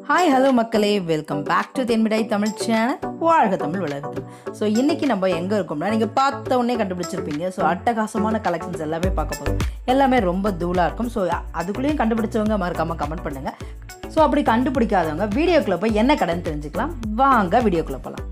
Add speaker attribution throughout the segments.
Speaker 1: Hi hello மக்களே, welcome back to Thenmittai Tamil channel. வாழ்க தமிழ் வளர்கிறது. ஸோ இன்றைக்கி நம்ம எங்கே இருக்கோம்னா, நீங்கள் பார்த்த உடனே கண்டுபிடிச்சிருப்பீங்க. ஸோ அட்டகாசமான கலெக்ஷன்ஸ் எல்லாமே பார்க்க போகிறோம். எல்லாமே ரொம்ப தூளாக இருக்கும். ஸோ அதுக்குள்ளேயும் கண்டுபிடிச்சவங்க மறக்காமல் கமெண்ட் பண்ணுங்கள். ஸோ அப்படி கண்டுபிடிக்காதவங்க வீடியோக்குள்ளே போய் என்ன கடைன்னு தெரிஞ்சுக்கலாம். வாங்க வீடியோக்குள்ளே போகலாம்.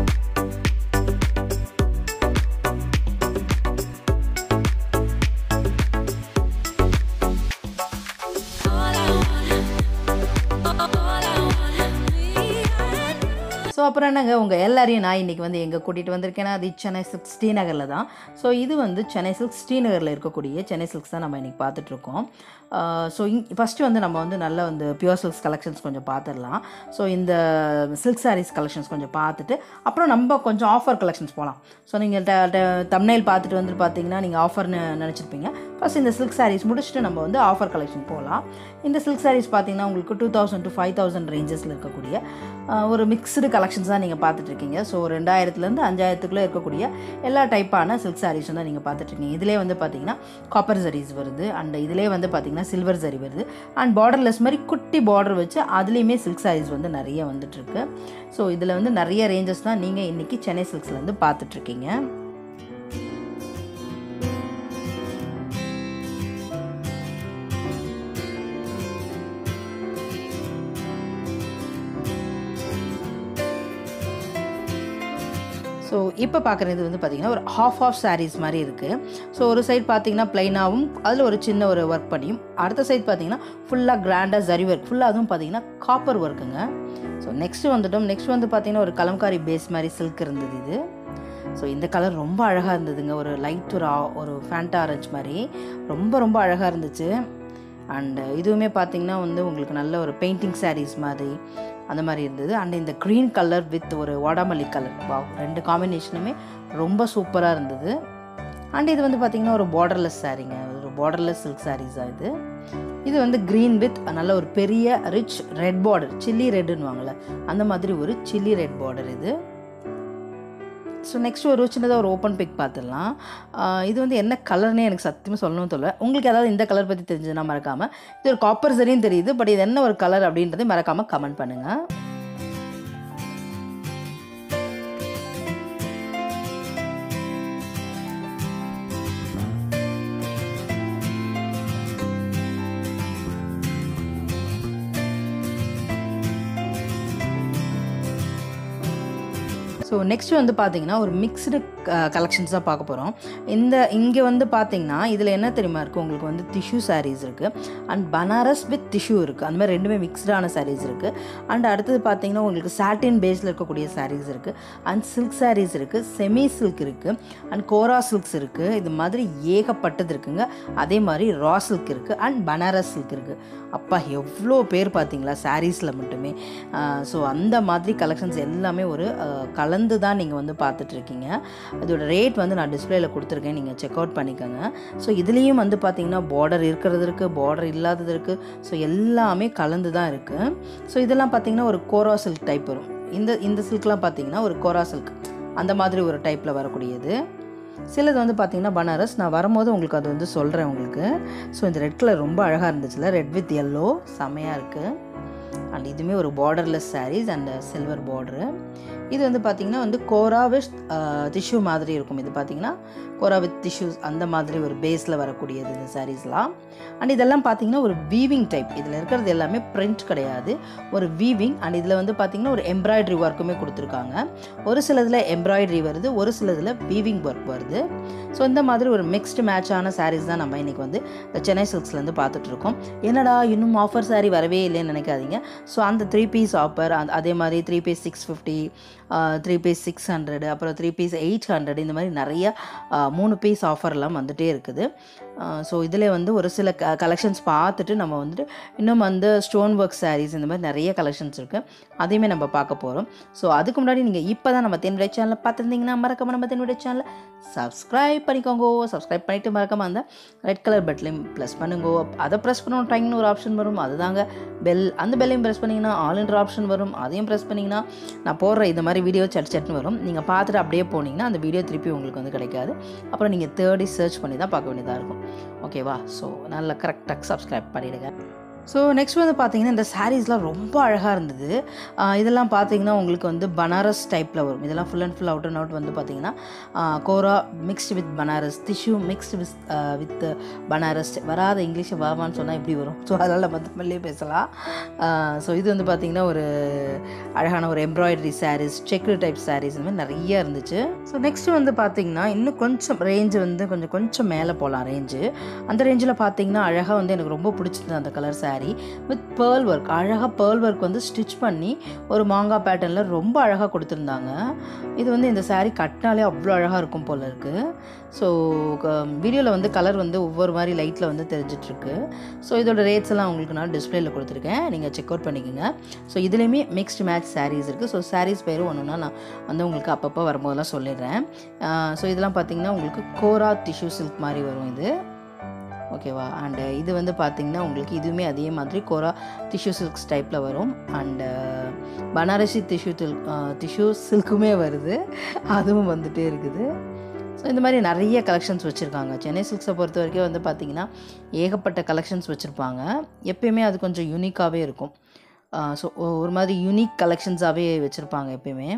Speaker 1: ஸோ அப்புறம் என்னங்க, உங்கள் எல்லாரையும் நான் இன்றைக்கி வந்து எங்கே கூட்டிகிட்டு வந்திருக்கேன்னா, அது சென்னை சில்க் ஸ்ரீநகரில் தான். ஸோ இது வந்து சென்னை சில்க் ஸ்ரீநகரில் இருக்கக்கூடிய சென்னை சில்க்ஸ் தான் நம்ம இன்றைக்கி பார்த்துட்ருக்கோம். ஸோ ஃபஸ்ட்டு வந்து நம்ம வந்து நல்லா வந்து பியூர் சில்க்ஸ் கலெக்ஷன்ஸ் கொஞ்சம் பார்த்துடலாம். ஸோ இந்த சில்க் சாரீஸ் கலெக்ஷன்ஸ் கொஞ்சம் பார்த்துட்டு அப்புறம் நம்ம கொஞ்சம் ஆஃபர் கலெக்ஷன்ஸ் போகலாம். ஸோ நீங்கள் தம்ப்நெயில் பார்த்துட்டு வந்து பார்த்தீங்கன்னா நீங்கள் ஆஃபர்னு நினச்சிருப்பீங்க. ஃபஸ்ட் இந்த சில்க் சாரீஸ் முடிச்சுட்டு நம்ம வந்து ஆஃபர் கலெக்ஷன் போகலாம். இந்த சில்க் சாரீஸ் பார்த்தீங்கன்னா உங்களுக்கு 2000 to 5000 ரேஞ்சஸில் இருக்கக்கூடிய ஒரு மிக்ஸ்டு கலெக்ஷன்ஸ் தான் நீங்கள் பார்த்துட்ருக்கீங்க. ஸோ 2000லேருந்து 5000க்குள்ளே இருக்கக்கூடிய எல்லா டைப்பான சில்க் சாரீஸும் தான் நீங்கள் பார்த்துட்ருக்கீங்க. இதிலே வந்து பார்த்தீங்கன்னா காப்பர் ஜரீஸ் வருது, அண்ட் இதிலே வந்து பார்த்தீங்கன்னா சில்வர் ஜரி வருது, அண்ட் பார்டர்லெஸ் மாதிரி குட்டி பார்டர் வச்சு அதுலேயுமே சில்க் சாரீஸ் வந்து நிறைய வந்துட்டுருக்கு. ஸோ இதில் வந்து நிறைய ரேஞ்சஸ் தான் நீங்கள் இன்றைக்கி சென்னை சில்க்ஸ்லேருந்து பார்த்துட்ருக்கீங்க. ஸோ இப்போ பார்க்குறது வந்து பார்த்திங்கன்னா ஒரு ஹாஃப் சாரீஸ் மாதிரி இருக்குது. ஸோ ஒரு சைட் பார்த்திங்கன்னா ப்ளைனாகவும் அதில் ஒரு சின்ன ஒரு ஒர்க் பண்ணியும், அடுத்த சைட் பார்த்திங்கன்னா ஃபுல்லாக கிராண்டாக ஜரி ஒர்க், ஃபுல்லாக அதுவும் பார்த்திங்கன்னா காப்பர் ஒர்க்குங்க. ஸோ நெக்ஸ்ட்டு வந்துட்டோம். நெக்ஸ்ட் வந்து பார்த்திங்கன்னா ஒரு கலம்காரி பேஸ் மாதிரி சில்க் இருந்தது இது. ஸோ இந்த கலர் ரொம்ப அழகாக இருந்ததுங்க. ஒரு லைட் ஒரு ஃபேண்டா ஆரஞ்ச் மாதிரி ரொம்ப அழகாக இருந்துச்சு. அண்டு இதுவுமே பார்த்திங்கன்னா வந்து உங்களுக்கு நல்ல ஒரு பெயிண்டிங் சாரீஸ் மாதிரி அந்த மாதிரி இருந்தது. அண்ட் இந்த க்ரீன் கலர் வித் ஒரு வாடாமல்லி கலர், ரெண்டு காம்பினேஷனுமே ரொம்ப சூப்பராக இருந்தது. அண்ட் இது வந்து பார்த்திங்கன்னா ஒரு பார்டர்லெஸ் சாரீங்க, ஒரு பார்டர்லெஸ் சில்க் சாரீஸாக இது. இது வந்து க்ரீன் வித் நல்ல ஒரு பெரிய ரிச் ரெட் பார்டர், சில்லி ரெட்டுன்னு வாங்கல அந்த மாதிரி ஒரு சில்லி ரெட் பார்டர் இது. ஸோ நெக்ஸ்ட் ஒரு சின்னதாக ஒரு ஓப்பன் பிக் பார்த்துடலாம். இது வந்து என்ன கலர்னே எனக்கு சத்தியமாக சொல்லணும்னு தெரியல. உங்களுக்கு ஏதாவது இந்த கலர் பற்றி தெரிஞ்சதுன்னா மறக்காமல், இது ஒரு காப்பர் சரின்னு தெரியுது, பட் இது என்ன ஒரு கலர் அப்படின்றத மறக்காமல் கமெண்ட் பண்ணுங்கள். ஸோ நெக்ஸ்ட் வந்து பார்த்திங்கன்னா ஒரு மிக்ஸ்டு கலெக்ஷன்ஸ் தான் பார்க்க போகிறோம். இங்கே வந்து பார்த்திங்கன்னா இதில் என்ன தெரியுமா இருக்குது, உங்களுக்கு வந்து டிஷ்யூ சாரீஸ் இருக்குது, அண்ட் பனாரஸ் வித் டிஷ்யூ இருக்குது. அந்த மாதிரி ரெண்டுமே மிக்ஸ்டான சாரீஸ் இருக்குது. அண்ட் அடுத்தது பார்த்திங்கன்னா உங்களுக்கு சாட்டின் பேஸில் இருக்கக்கூடிய சாரீஸ் இருக்குது, அண்ட் சில்க் சாரீஸ் இருக்குது, செமி சில்க் இருக்குது, அண்ட் கோரா சில்க்ஸ் இருக்குது. இது மாதிரி ஏகப்பட்டது இருக்குங்க. அதே மாதிரி ரா சில்க் இருக்குது, அண்ட் பனாரஸ் சில்க் இருக்குது. அப்பா எவ்வளோ பேர் பார்த்தீங்களா சாரீஸில் மட்டுமே. ஸோ அந்த மாதிரி கலெக்ஷன்ஸ் எல்லாமே ஒரு கலந்து தான் நீங்கள் வந்து பார்த்துட்ருக்கீங்க. இதோட ரேட் வந்து நான் டிஸ்பிளேயில் கொடுத்துருக்கேன், நீங்கள் செக் அவுட் பண்ணிக்கோங்க. ஸோ இதுலேயும் வந்து பார்த்திங்கன்னா பார்டர் இருக்கிறது இருக்குது, பார்டர் இல்லாதது இருக்குது. ஸோ எல்லாமே கலந்து தான் இருக்குது. ஸோ இதெல்லாம் பார்த்திங்கன்னா ஒரு கோரா சில்க் டைப் வரும். இந்த சில்க்லாம் பார்த்திங்கன்னா ஒரு கோரா சில்க் அந்த மாதிரி ஒரு டைப்பில் வரக்கூடியது. சிலது வந்து பார்த்திங்கன்னா பனாரஸ். நான் வரும்போது உங்களுக்கு அது வந்து சொல்கிறேன் உங்களுக்கு. ஸோ இந்த ரெட் கலர் ரொம்ப அழகாக இருந்துச்சுல, ரெட் வித் எல்லோ செமையாக இருக்குது. அண்ட் இதுவுமே ஒரு borderless saris and silver border. இது வந்து பார்த்திங்கன்னா வந்து கோரா வித் டிஷ்யூ மாதிரி இருக்கும். இது பார்த்திங்கன்னா கோரா வித் டிஷ்யூஸ் அந்த மாதிரி ஒரு பேஸில் வரக்கூடியது இந்த சாரீஸ்லாம். அண்ட் இதெல்லாம் பார்த்திங்கன்னா ஒரு வீவிங் டைப். இதில் இருக்கிறது எல்லாமே பிரிண்ட் கிடையாது, ஒரு வீவிங். அண்ட் இதில் வந்து பார்த்திங்கன்னா ஒரு எம்ப்ராய்டரி ஒர்க்குமே கொடுத்துருக்காங்க. ஒரு சிலதில் எம்ப்ராய்டரி வருது, ஒரு சிலதில் வீவிங் ஒர்க் வருது. ஸோ இந்த மாதிரி ஒரு மிக்ஸ்டு மேட்சான சாரீஸ் தான் நம்ம இன்றைக்கி வந்து சென்னை சில்க்ஸ்லேருந்து பார்த்துட்ருக்கோம். என்னடா இன்னும் ஆஃபர் சாரீ வரவே இல்லைன்னு நினைக்காதீங்க. ஸோ அந்த 3 பீஸ் ஆஃபர், அதே மாதிரி 3 பீஸ் 650, 3 பீஸ் 600, அப்புறம் 3 பீஸ் 800, இந்த மாதிரி நிறைய 3 பீஸ் ஆஃபர்லாம் வந்துகிட்டே இருக்குது. ஸோ இதில் வந்து ஒரு சில கலெக்ஷன்ஸ் பார்த்துட்டு நம்ம வந்துட்டு இன்னும் வந்து ஸ்டோன் ஒர்க் சாரீஸ் இந்த மாதிரி நிறைய கலெக்ஷன்ஸ் இருக்குது, அதையுமே நம்ம பார்க்க போகிறோம். ஸோ அதுக்கு முன்னாடி நீங்கள் இப்போ தான் நம்ம தென்விடை சேனலை பார்த்துருந்தீங்கன்னா மறக்காமல் நம்ம தென்விடை சேனலை சப்ஸ்கிரைப் பண்ணிக்கோங்க. சப்ஸ்கிரைப் பண்ணிவிட்டு மறக்காமல் அந்த ரெட் கலர் பட்டனையும் ப்ரெஸ் பண்ணுங்க. அதை ப்ரெஸ் பண்ணணும் டைம்னு ஒரு ஆப்ஷன் வரும், அதுதாங்க பெல். அந்த பெல்லையும் ப்ரெஸ் பண்ணிங்கன்னா ஆல்ன்ற ஆப்ஷன் வரும், அதையும் ப்ரெஸ் பண்ணிங்கன்னா நான் போடுற இந்த மாதிரி வீடியோ சட்டுன்னு வரும். நீங்கள் பார்த்துட்டு அப்படியே போனீங்கன்னா அந்த வீடியோ திருப்பி உங்களுக்கு வந்து கிடைக்காது. அப்புறம் நீங்கள் தேடி சர்ச் பண்ணி தான் பார்க்க வேண்டியதாக இருக்கும். ஓகேவா? ஸோ நல்லா கரெக்டாக சப்ஸ்கிரைப் பண்ணிவிடுங்க. ஸோ நெக்ஸ்ட் வந்து பார்த்தீங்கன்னா இந்த சாரீஸ்லாம் ரொம்ப அழகாக இருந்தது. இதெல்லாம் பார்த்தீங்கன்னா உங்களுக்கு வந்து பனாரஸ் டைப்பில் வரும். இதெல்லாம் full and full out and out வந்து பார்த்தீங்கன்னா kora mixed with Banaras, tissue mixed with Banaras. வராத இங்கிலீஷை வாவான்னு சொன்னால் எப்படி வரும்? ஸோ அதனால் நம்ம தமிழ்லேயே பேசலாம். ஸோ இது வந்து பார்த்திங்கன்னா ஒரு அழகான ஒரு embroidery saris, checked type saris, இந்த மாதிரி நிறைய இருந்துச்சு. ஸோ நெக்ஸ்ட்டு வந்து பார்த்திங்கன்னா இன்னும் கொஞ்சம் ரேஞ்சு வந்து கொஞ்சம் மேலே போகலாம் ரேஞ்சு. அந்த ரேஞ்சில் பார்த்திங்கன்னா அழகாக வந்து எனக்கு ரொம்ப பிடிச்சிருந்தது அந்த colour sari with pearl work. அழகாக பேர்ல் ஒர்க் வந்து ஸ்டிச் பண்ணி ஒரு மாங்காய் பேட்டர்னில் ரொம்ப அழகாக கொடுத்துருந்தாங்க. இது வந்து இந்த சாரீ கட்டினாலே அவ்வளோ அழகாக இருக்கும் போல் இருக்குது. ஸோ வீடியோவில் வந்து கலர் வந்து ஒவ்வொரு மாதிரி லைட்டில் வந்து தெரிஞ்சிட்ருக்கு. ஸோ இதோட ரேட்ஸ் எல்லாம் உங்களுக்கு நான் டிஸ்பிளேயில் கொடுத்துருக்கேன், நீங்கள் செக் அவுட் பண்ணிக்கோங்க. ஸோ இதுலேயுமே மிக்ஸ்டு மேட்ச் சாரீஸ் இருக்குது. ஸோ சாரீஸ் பேரும் ஒன்றுனா நான் வந்து உங்களுக்கு அப்பப்போ வரும்போதெல்லாம் சொல்லிடுறேன். ஸோ இதெல்லாம் பார்த்திங்கன்னா உங்களுக்கு கோரா டிஷ்யூ சில்க் மாதிரி வரும் இது, ஓகேவா. அண்டு இது வந்து பார்த்திங்கன்னா உங்களுக்கு இதுவுமே அதே மாதிரி கோரா டிஷ்யூ சில்க்ஸ் டைப்பில் வரும். அண்டு பனாரசி டிஷ்யூ சில்க்குமே வருது, அதுவும் வந்துகிட்டே இருக்குது. ஸோ இந்த மாதிரி நிறைய கலெக்ஷன்ஸ் வச்சுருக்காங்க. சென்னை சில்க்ஸை பொறுத்த வரைக்கும் வந்து பார்த்திங்கன்னா ஏகப்பட்ட கலெக்ஷன்ஸ் வச்சுருப்பாங்க. எப்பயுமே அது கொஞ்சம் யூனிக்காகவே இருக்கும். ஸோ ஒரு மாதிரி யூனிக் கலெக்ஷன்ஸாகவே வச்சுருப்பாங்க எப்பயுமே.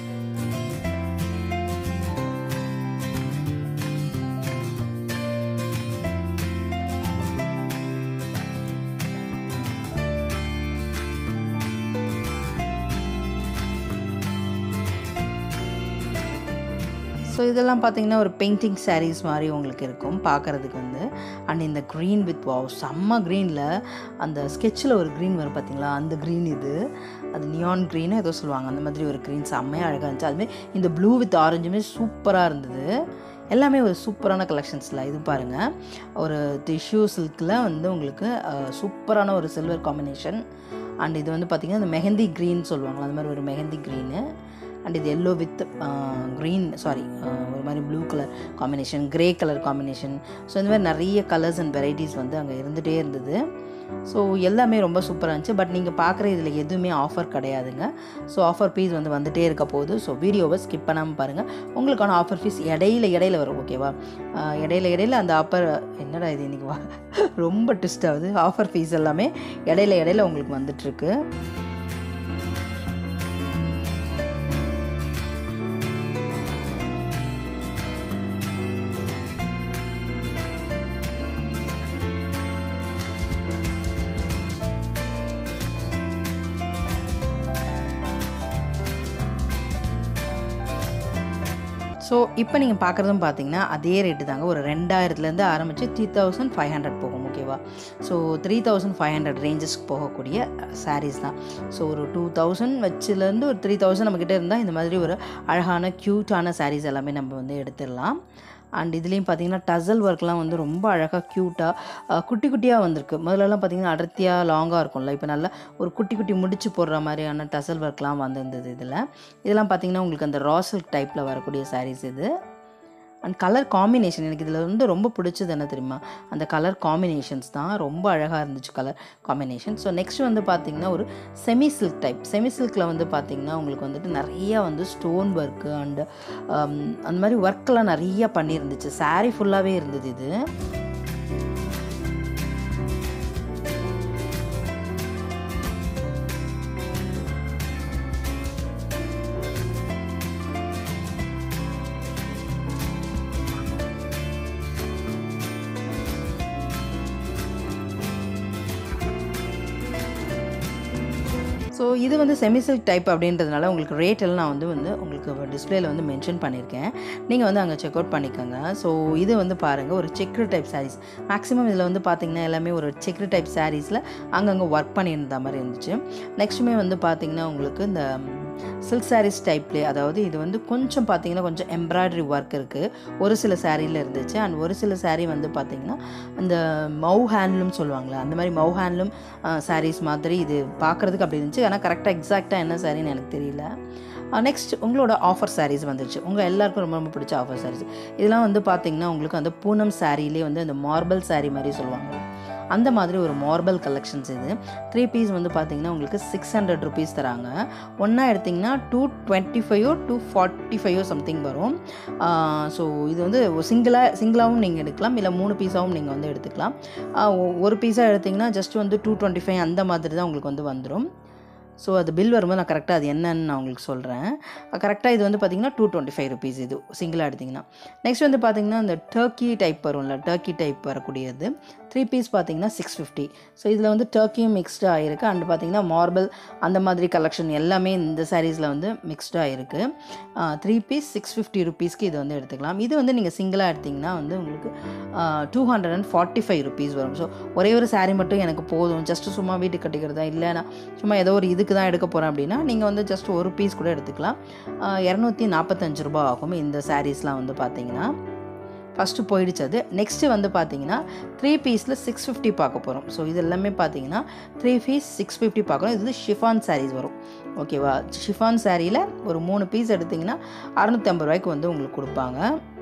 Speaker 1: ஸோ இதெல்லாம் பார்த்திங்கன்னா ஒரு பெயிண்டிங் சாரீஸ் மாதிரி உங்களுக்கு இருக்கும் பார்க்குறதுக்கு வந்து. அண்ட் இந்த க்ரீன் வித் வாவ், செம்ம க்ரீனில் அந்த ஸ்கெட்சில் ஒரு க்ரீன் வரும் பார்த்திங்களா, அந்த க்ரீன் இது, அது நியான் க்ரீனு ஏதோ சொல்லுவாங்க, அந்த மாதிரி ஒரு க்ரீன் செம்மையாக அழகாக இருந்துச்சு. அதுமாதிரி இந்த ப்ளூ வித் ஆரஞ்சுமே சூப்பராக இருந்தது. எல்லாமே ஒரு சூப்பரான கலெக்ஷன்ஸில். இது பாருங்கள், ஒரு டிஷ்யூ சில்கில் வந்து உங்களுக்கு சூப்பரான ஒரு சில்வர் காம்பினேஷன். அண்ட் இது வந்து பார்த்திங்கன்னா இந்த மெஹந்தி க்ரீன் சொல்லுவாங்களா, அந்த மாதிரி ஒரு மெஹந்தி க்ரீனு. அண்ட் இது எல்லோ வித் க்ரீன், ஒரு மாதிரி blue colour combination, grey colour combination. So இந்த மாதிரி நிறைய கலர்ஸ் அண்ட் வெரைட்டிஸ் வந்து அங்கே இருந்துகிட்டே இருந்தது. ஸோ எல்லாமே ரொம்ப சூப்பராக இருந்துச்சு. பட் நீங்கள் பார்க்குற இதில் எதுவுமே ஆஃபர் கிடையாதுங்க. ஸோ ஆஃபர் ஃபீஸ் வந்துகிட்டே இருக்க போகுது. ஸோ வீடியோவை ஸ்கிப் பண்ணாமல் பாருங்கள். உங்களுக்கான ஆஃபர் ஃபீஸ் இடையில வரும், ஓகேவா. இடையில அந்த ஆஃபர் என்னடா இது இன்றைக்கி ரொம்ப ட்விஸ்ட் ஆகுது. ஆஃபர் ஃபீஸ் எல்லாமே இடையில உங்களுக்கு வந்துட்டுருக்கு. ஸோ இப்போ நீங்கள் பார்க்குறதும் பார்த்தீங்கன்னா அதே ரேட்டு தாங்க. ஒரு 2000லேருந்து ஆரம்பித்து 3500 போகும், ஓகேவா. ஸோ 3500 ரேஞ்சஸ்க்கு போகக்கூடிய சாரீஸ் தான். ஸோ ஒரு 2000 வச்சுலேருந்து ஒரு 3000 நம்மக்கிட்ட இருந்தால் இந்த மாதிரி ஒரு அழகான க்யூட்டான சாரீஸ் எல்லாமே நம்ம வந்து எடுத்துடலாம். அண்ட் இதுலேயும் பார்த்திங்கன்னா டசல் ஒர்க்லாம் வந்து ரொம்ப அழகாக க்யூட்டாக குட்டி குட்டியாக வந்திருக்கு. முதல்லலாம் பார்த்திங்கன்னா அடர்த்தியாக லாங்காக இருக்கும்ல, இப்போ நல்லா ஒரு குட்டி முடிச்சு போடுற மாதிரியான டசல் ஒர்க்லாம் வந்திருந்தது. இதெல்லாம் பார்த்திங்கன்னா உங்களுக்கு அந்த ரா சில்க் டைப்பில் வரக்கூடிய சாரீஸ் இது. அண்ட் கலர் காம்பினேஷன் எனக்கு இதில் வந்து ரொம்ப பிடிச்சது என்ன தெரியுமா, அந்த கலர் காம்பினேஷன்ஸ் தான் ரொம்ப அழகாக இருந்துச்சு, கலர் காம்பினேஷன். ஸோ நெக்ஸ்ட் வந்து பார்த்திங்கன்னா ஒரு செமி சில்க் டைப். செமி சில்கில் வந்து பார்த்திங்கன்னா உங்களுக்கு வந்துட்டு நிறையா வந்து ஸ்டோன் ஒர்க்கு அண்டு அந்த மாதிரி ஒர்க்கெலாம் நிறையா பண்ணியிருந்துச்சு. சாரீ ஃபுல்லாகவே இருந்தது இது. ஸோ இது வந்து செமி சில்க் டைப் அப்படின்றதுனால உங்களுக்கு ரேட் எல்லாம் நான் வந்து உங்களுக்கு டிஸ்பிளேயில் வந்து மென்ஷன் பண்ணியிருக்கேன். நீங்கள் வந்து அங்கே செக் அவுட் பண்ணிக்கோங்க. ஸோ இது வந்து பாருங்கள், ஒரு செக்டு டைப் சாரீஸ். மேக்ஸிமம் இதில் வந்து பார்த்திங்கன்னா எல்லாமே ஒரு செக்டு டைப் சாரீஸில் அங்கங்கே ஒர்க் பண்ணியிருந்த மாதிரி இருந்துச்சு. நெக்ஸ்ட்டுமே வந்து பார்த்திங்கன்னா உங்களுக்கு இந்த சில்க் சாரீஸ் டைப்லேயே, அதாவது இது வந்து கொஞ்சம் பார்த்திங்கன்னா கொஞ்சம் எம்ப்ராய்டரி ஒர்க் இருக்குது ஒரு சில சாரியில் இருந்துச்சு. அண்ட் ஒரு சில சாரீ வந்து பார்த்திங்கன்னா இந்த மவு ஹேண்ட்லூம் சொல்லுவாங்களே, அந்த மாதிரி மவு ஹேண்ட்லூம் சாரீஸ் மாதிரி இது பார்க்குறதுக்கு அப்படி இருந்துச்சு. ஆனால் கரெக்டாக எக்ஸாக்டாக என்ன சாரின்னு எனக்கு தெரியல. நெக்ஸ்ட் உங்களோட ஆஃபர் சாரீஸ் வந்துடுச்சு. உங்கள் எல்லாருக்கும் ரொம்ப பிடிச்ச ஆஃபர் சாரீஸ் இதெல்லாம் வந்து பார்த்திங்கன்னா உங்களுக்கு அந்த பூனம் சாரிலே வந்து அந்த மார்பிள் சாரீ மாதிரி சொல்லுவாங்க, அந்த மாதிரி ஒரு மார்பிள் கலெக்ஷன்ஸ் இது. 3 பீஸ் வந்து பார்த்தீங்கன்னா உங்களுக்கு 600 ருபீஸ் தராங்க. ஒன்றா எடுத்திங்கன்னா 225 245 சம்திங் வரும். ஸோ இது வந்து சிங்கிளாகவும் நீங்கள் எடுக்கலாம், இல்லை 3 பீஸாகவும் நீங்கள் வந்து எடுத்துக்கலாம். ஒரு பீஸாக எடுத்திங்கன்னா ஜஸ்ட் வந்து 225 அந்த மாதிரி தான் உங்களுக்கு வந்து வந்துடும். ஸோ அது பில் வரும்போது நான் கரெக்டாக அது என்னன்னு நான் உங்களுக்கு சொல்கிறேன். கரெக்டாக இது வந்து பார்த்திங்கன்னா 225 ருபீஸ் இது சிங்கிளாக எடுத்திங்கன்னா. நெக்ஸ்ட் வந்து பார்த்திங்கன்னா இந்த டர்க்கி டைப் வரும்ல, டர்க்கி டைப் வரக்கூடியது 3 பீஸ் பார்த்திங்கன்னா 650. ஸோ இதில் வந்து டர்க்கியும் மிக்ஸ்டாக ஆகிருக்கு. அண்ட் பார்த்திங்கன்னா மார்பிள் அந்த மாதிரி கலெக்ஷன் எல்லாமே இந்த சாரீஸில் வந்து மிக்ஸ்டாக இருக்குது. 3 பீஸ் 650 ருபீஸ்க்கு இது வந்து எடுத்துக்கலாம். இது வந்து நீங்கள் சிங்கிளாக எடுத்திங்கன்னா வந்து உங்களுக்கு 245 ருபீஸ் வரும். ஸோ ஒரே ஒரு சாரீ மட்டும் எனக்கு போதும், ஜஸ்ட்டு சும்மா வீட்டுக்கு கட்டிக்கிறதா, இல்லைனா சும்மா ஏதோ ஒரு இதுக்கு தான் எடுக்க போகிறேன் அப்படின்னா நீங்கள் வந்து ஜஸ்ட் ஒரு பீஸ் கூட எடுத்துக்கலாம். 245 ரூபா ஆகும் இந்த சாரீஸ்லாம் வந்து பார்த்திங்கன்னா. ஃபஸ்ட்டு போயிடுச்சு அது. நெக்ஸ்ட்டு வந்து பார்த்தீங்கன்னா 3 பீஸில் 650 பார்க்க போகிறோம். ஸோ இது எல்லாமே பார்த்தீங்கன்னா 3 பீஸ் 650 பார்க்குறோம். இது ஷிஃபான் சாரீஸ் வரும். ஓகேவா? ஷிஃபான் சாரியில் ஒரு 3 பீஸ் எடுத்திங்கன்னா 650 ரூபாய்க்கு வந்து உங்களுக்கு கொடுப்பாங்க.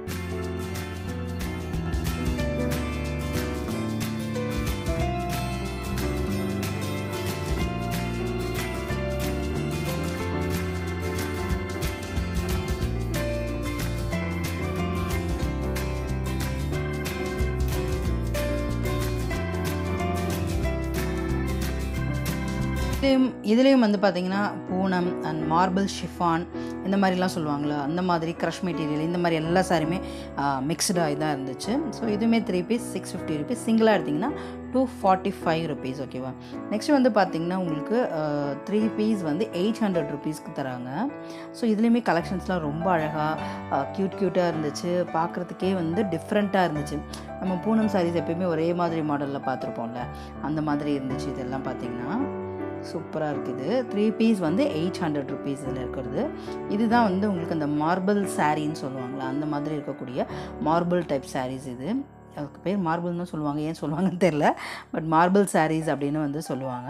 Speaker 1: இதுலேயும் வந்து பார்த்திங்கன்னா பூனம் அண்ட் மார்பிள் ஷிஃபான் இந்த மாதிரிலாம் சொல்லுவாங்களா, அந்த மாதிரி க்ரஷ் மெட்டீரியல் இந்த மாதிரி எல்லா சாரியுமே மிக்ஸ்டாக இதாக இருந்துச்சு. ஸோ இதுவுமே 3 பீஸ் 650 ருபீஸ், சிங்கிளாக எடுத்திங்கன்னா 245 ருபீஸ். ஓகேவா? நெக்ஸ்ட் வந்து பார்த்திங்கன்னா உங்களுக்கு 3 பீஸ் வந்து 800 ருபீஸ்க்கு தராங்க. ஸோ இதுலேயுமே கலெக்ஷன்ஸ்லாம் ரொம்ப அழகாக க்யூட்டாக இருந்துச்சு, பார்க்குறதுக்கே வந்து டிஃப்ரெண்ட்டாக இருந்துச்சு. நம்ம பூனம் சாரீஸ் எப்பயுமே ஒரே மாதிரி மாடலில் பார்த்துருப்போம்ல, அந்த மாதிரி இருந்துச்சு. இதெல்லாம் பார்த்திங்கன்னா சூப்பராக இருக்குது. 3 பீஸ் வந்து 800 ருபீஸ் இதில் இருக்கிறது. இதுதான் வந்து உங்களுக்கு அந்த மார்பிள் சாரின்னு சொல்லுவாங்களா, அந்த மாதிரி இருக்கக்கூடிய மார்பிள் டைப் சாரீஸ் இது. அதுக்கு பேர் மார்பிள்னு தான் சொல்லுவாங்க, ஏன் சொல்லுவாங்கன்னு தெரில, பட் மார்பிள் சாரீஸ் அப்படின்னு வந்து சொல்லுவாங்க.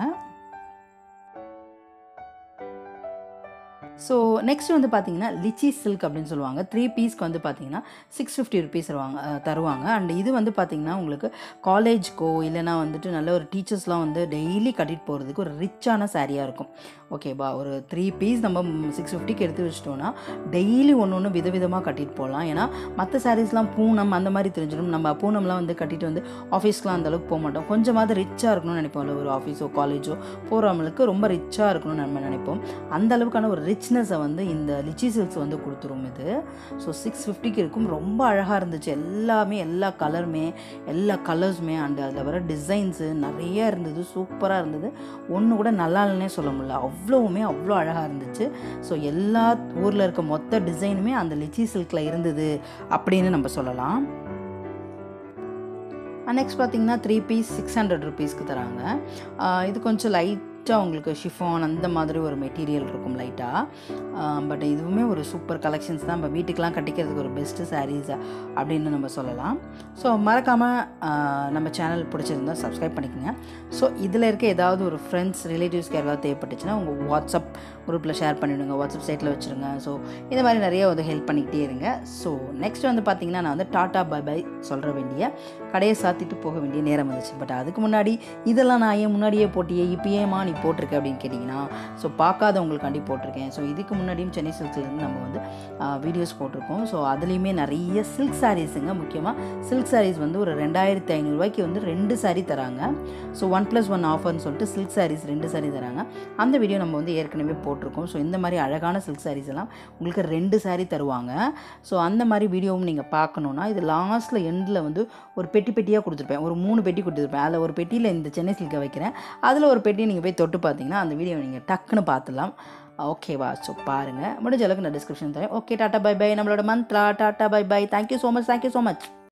Speaker 1: ஸோ நெக்ஸ்ட் வந்து பார்த்தீங்கன்னா லிச்சி சில்க் அப்படின்னு சொல்லுவாங்க. 3 பீஸ்க்கு வந்து பார்த்தீங்கன்னா 650 ருபீஸ் தருவாங்க. அண்ட் இது வந்து பார்த்தீங்கன்னா உங்களுக்கு காலேஜ்க்கோ இல்லைனா வந்துட்டு நல்ல ஒரு டீச்சர்ஸ்லாம் வந்து டெய்லி கட்டிட்டு போகிறதுக்கு ஒரு ரிச்சான சாரியாக இருக்கும். ஓகேவா? ஒரு 3 பீஸ் நம்ம 650க்கு எடுத்து வச்சிட்டோன்னா டெய்லி ஒன்று விதவிதமாக கட்டிட்டு போகலாம். ஏன்னா மற்ற சாரீஸ்லாம் பூனம் அந்த மாதிரி தெரிஞ்சிடும். நம்ம பூனம்லாம் வந்து கட்டிட்டு வந்து ஆஃபீஸ்க்குலாம் அந்தளவுக்கு போக மாட்டோம். கொஞ்சமாவது ரிச்சாக இருக்கணும்னு நினைப்போம்ல, ஒரு ஆஃபீஸோ காலேஜோ போகிறவங்களுக்கு ரொம்ப ரிச்சாக இருக்கணும்னு நம்ம நினைப்போம். அந்த அளவுக்கான ஒரு ரிச்னஸை வந்து இந்த லிச்சி சில்க்ஸ் வந்து கொடுத்துரும் இது. ஸோ 650க்கு இருக்கும். ரொம்ப அழகாக இருந்துச்சு. எல்லாமே எல்லா கலர்ஸுமே அண்ட் அதில் வர டிசைன்ஸு நிறைய இருந்தது. சூப்பராக இருந்தது. ஒன்று கூட நல்லா இல்லைன்னே சொல்ல முடியல, அவ்வளோ அழகாக இருந்துச்சு. ஸோ எல்லா ஊரில் இருக்க மொத்த டிசைனுமே அந்த லிச்சி சில்கில் இருந்தது அப்படின்னு நம்ம சொல்லலாம். நெக்ஸ்ட் பார்த்திங்கன்னா 3 பீஸ் 600 ருபீஸ்க்கு தராங்க. இது கொஞ்சம் லைட்டாக உங்களுக்கு ஷிஃபான் அந்த மாதிரி ஒரு மெட்டீரியல் இருக்கும் லைட்டாக. பட் இதுவுமே ஒரு சூப்பர் கலெக்ஷன்ஸ் தான். நம்ம வீட்டுக்கெலாம் கட்டிக்கிறதுக்கு ஒரு பெஸ்ட்டு சாரீஸ் அப்படின்னு நம்ம சொல்லலாம். ஸோ மறக்காமல் நம்ம சேனல் பிடிச்சிருந்தால் சப்ஸ்கிரைப் பண்ணிக்கோங்க. ஸோ இதில் இருக்க ஏதாவது ஒரு ஃப்ரெண்ட்ஸ் ரிலேட்டிவ்ஸ்க்கு யாராவது தேவைப்பட்டுச்சுன்னா உங்கள் வாட்ஸ்அப் குரூப்பில் ஷேர் பண்ணிவிடுங்க, வாட்ஸ்அப் சைட்டில் வச்சுருங்க. ஸோ இந்த மாதிரி நிறைய வந்து ஹெல்ப் பண்ணிக்கிட்டே இருங்க. ஸோ நெக்ஸ்ட் வந்து பார்த்திங்கன்னா நான் வந்து டாட்டா பை பை சொல்கிற வேண்டிய கடையை சாத்திட்டு போக வேண்டிய நேரம் வந்துச்சு. பட் அதுக்கு முன்னாடி இதெல்லாம் நான் ஏன் முன்னாடியே போட்டியே இப்போயேமா நீ போட்டிருக்கேன் அப்படின்னு கேட்டிங்கன்னா, ஸோ பார்க்காதவங்களுக்காண்டி போட்டிருக்கேன். ஸோ இதுக்கு முன்னாடியும் சென்னை சில்க்ஸ்லேருந்து நம்ம வந்து வீடியோஸ் போட்டிருக்கோம். ஸோ அதுலேயுமே நிறைய சில்க் சாரீஸுங்க. முக்கியமாக சில்க் சாரீஸ் வந்து ஒரு 2500 ரூபாய்க்கு வந்து 2 சாரீ தராங்க. ஸோ 1+1 ஆஃபர்னு சொல்லிட்டு சில்க் சாரீஸ் 2 சாரீ தராங்க. அந்த வீடியோ நம்ம வந்து ஏற்கனவே போட்டிருக்கோம். ஸோ இந்த மாதிரி அழகான சில்க் சாரீஸ் எல்லாம் உங்களுக்கு 2 சாரீ தருவாங்க. ஸோ அந்த மாதிரி வீடியோவும் நீங்கள் பார்க்கணுன்னா இது லாஸ்ட்டில் எண்டில் வந்து ஒரு பெட்டியாக கொடுத்துருப்பேன். ஒரு 3 பெட்டி கொடுத்துருப்பேன். அதில் ஒரு பெட்டியில் இந்த சென்னை சில்கை வைக்கிறேன், அதில் ஒரு பெட்டியை நீங்கள் போய் தொட்டு பார்த்தீங்கன்னா அந்த வீடியோ நீங்கள் டக்குன்னு பார்த்துடலாம். ஓகேவா? ஸோ பாருங்கள். முடிஞ்ச அளவுக்கு நான் டிஸ்கிரிப்ஷன் தரேன். Okay, tata bye bye. நம்மளோட மந்த்ரா tata bye bye. Thank you so much.